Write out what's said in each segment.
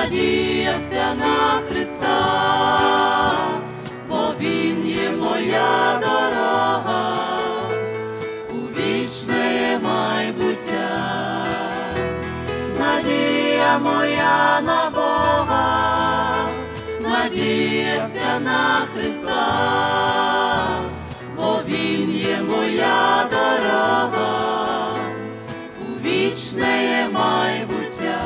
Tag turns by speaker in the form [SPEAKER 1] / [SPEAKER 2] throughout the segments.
[SPEAKER 1] надіявся на Христа, бо Він є моя дорога у вічне майбуття. Надія моя на Бога, надіявся на Христа, бо Він є моя дорога у вічне майбуття.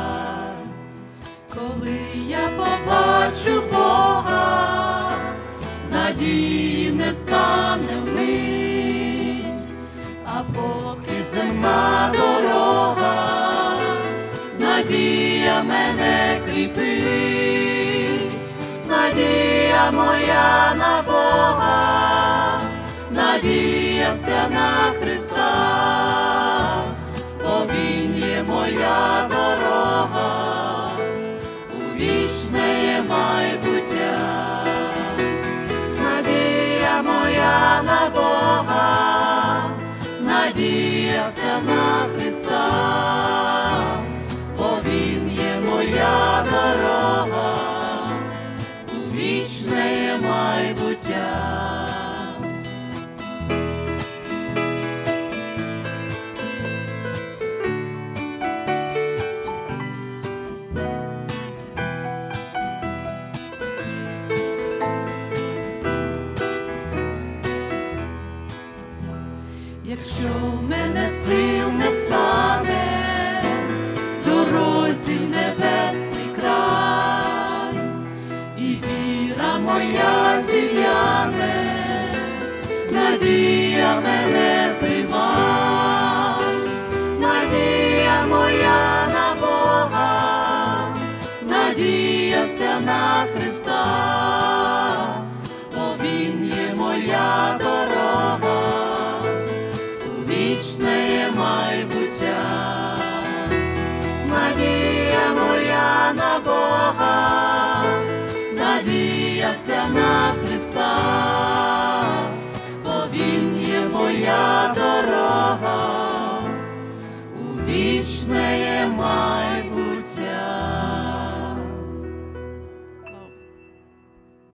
[SPEAKER 1] Коли я побачу Бога, надії не стане вмить, а поки земна дорога, надія мене кріпить. Надія моя на Бога, надіявся на Христа, бо Він є моя дорога у вічне майбуття. Надія моя на Бога, надіявся на Христа, бо Він є моя дорога у вічне майбуття. Якщо в мене сил не стане дорозі в небесний край, і віра моя зів'яне, надія мене тримає.